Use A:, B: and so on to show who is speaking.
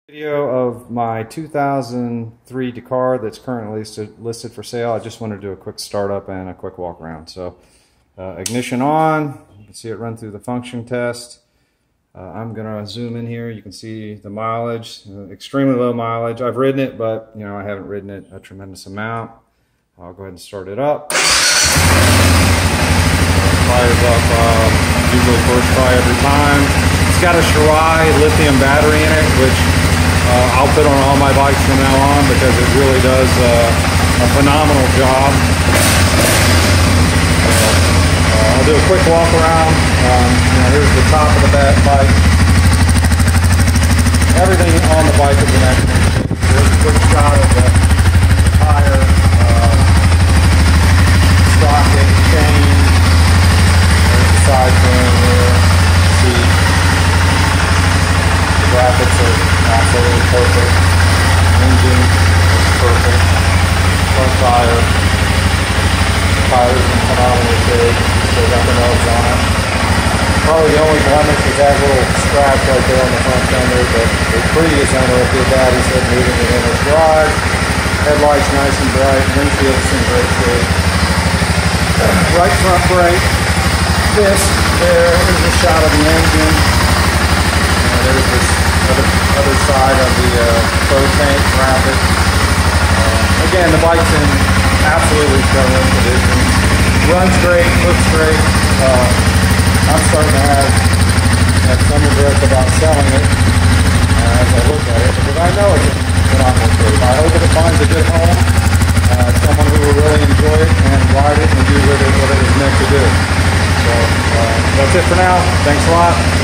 A: Video of my 2003 Dakar that's currently listed for sale. I just want to do a quick startup and a quick walk around. So ignition on, you can see it run through the function test. I'm going to zoom in here. You can see the mileage, extremely low mileage. I've ridden it, but I haven't ridden it a tremendous amount. I'll go ahead and start it up. Fires up usually first try every time. It's got a Shirai lithium battery in it, which I'll put on all my bikes from now on because it really does a phenomenal job. I'll do a quick walk around. Here's the top of the bike. Everything on the bike is an excellent. Here's a quick shot of the tire, sprocket, chain. There's the side frame here. Seat. The graphics are absolutely perfect. Engine is perfect. Front tire. Tires in phenomenal shape. Still got the nubs on it. Probably the only blemish is that little scratch right there on the front fender, but the previous owner of the dad, he said moving it in his garage. Headlights nice and bright. Windshield's in great shape. Right front brake. This there is a shot of the engine. There's this other side of the pro tank graphic. Again, the bike's in absolutely stellar condition. Runs great, looks great. I'm starting to have some regret about selling it as I look at it because I know it's in phenomenal shape. I hope it finds a good home, someone who will really enjoy it and ride it and do with it what it was meant to do. So that's it for now. Thanks a lot.